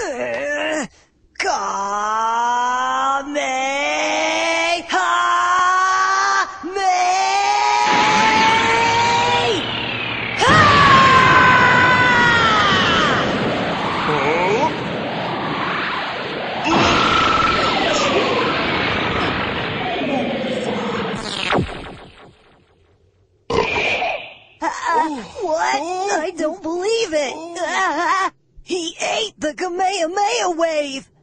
What? I don't believe it! He ate the Kamehameha wave!